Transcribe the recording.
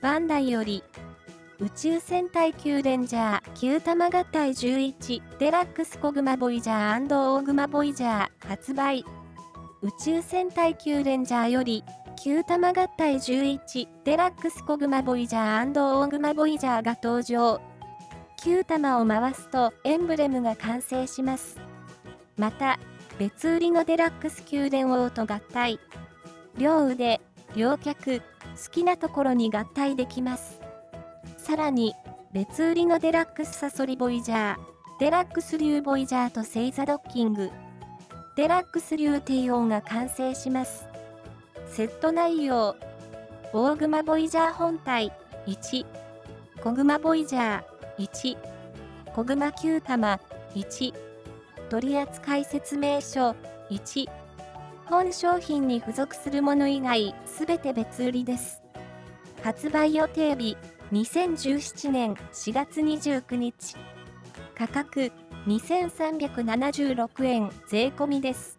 バンダイより、宇宙戦隊キューレンジャー、旧玉合体11、デラックスコグマボイジャー&オーグマボイジャー、発売。宇宙戦隊キューレンジャーより、旧玉合体11、デラックスコグマボイジャー&オーグマボイジャーが登場。旧玉を回すとエンブレムが完成します。また、別売りのデラックスキューレン王と合体。両腕、両脚、好きなところに合体できます。さらに、別売りのデラックスサソリボイジャー、デラックスリュウボイジャーと星座ドッキング、デラックスリュウ帝王が完成します。セット内容、オーグマボイジャー本体、1、コグマボイジャー、1、コグマ9玉、1、取扱説明書、1、本商品に付属するもの以外、すべて別売りです。発売予定日、2017年4月29日。価格、2376円税込みです。